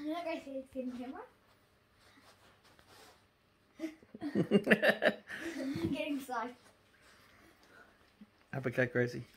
Look, I see it's in camera. Getting psyched. Uppercut, Gracie.